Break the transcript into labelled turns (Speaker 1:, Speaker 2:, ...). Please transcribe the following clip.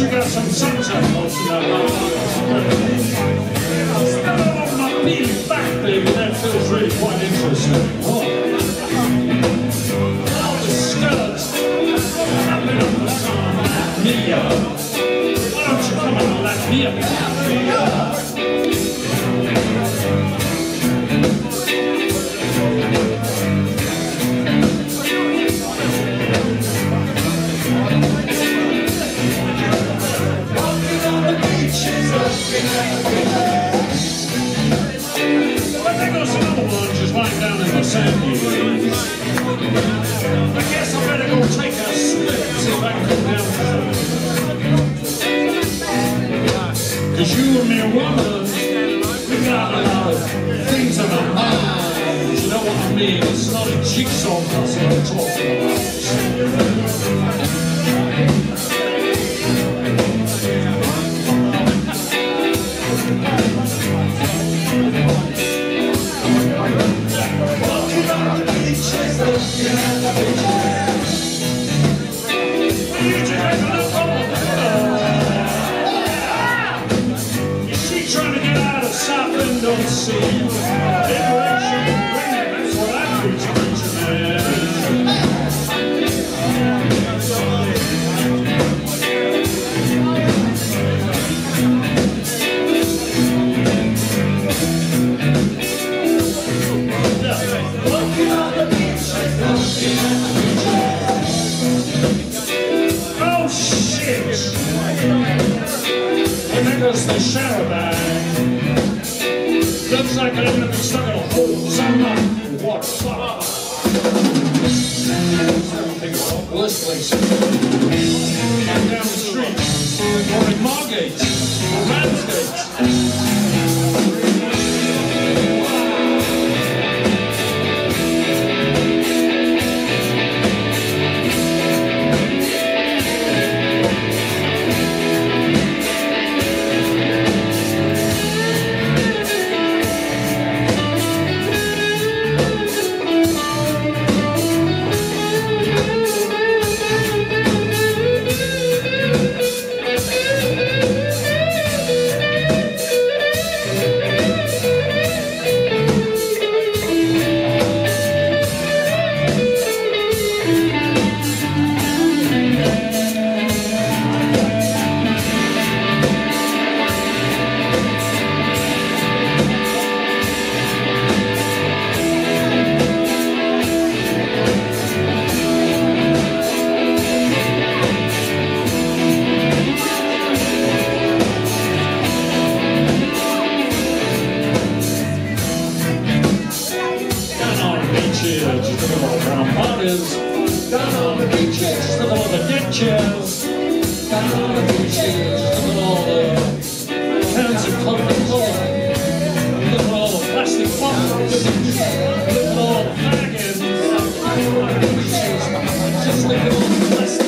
Speaker 1: you got some sunshine close to that house. Standing on my peely back, baby, that feels really quite interesting. Oh. All the skirts, wrapping up the sun, lap me up. Why don't you come and lap me up? I think there's another one just lying down in the sand here. I guess I better go take a slip and see if I can come down to it. Cause you and me are woman, we got a lot of things in our minds. You know what I mean? It's not a jigsaw puzzle we're talking about. Is she trying to get out of Southend on sea? Liberation, that's what I'm preaching, man. Oh shit! And there goes the shower bag. Looks like I'm gonna be stuck in a hole. Some what fuck? Worst place. Down the street. Or in Margate. Or Ramsgate. Down on the beaches, look at all the deck chairs. Down on the beaches, look at all the cans of Coca-Cola. Look at all the plastic bottles. Look at all the flagons. Just look at all the plastic.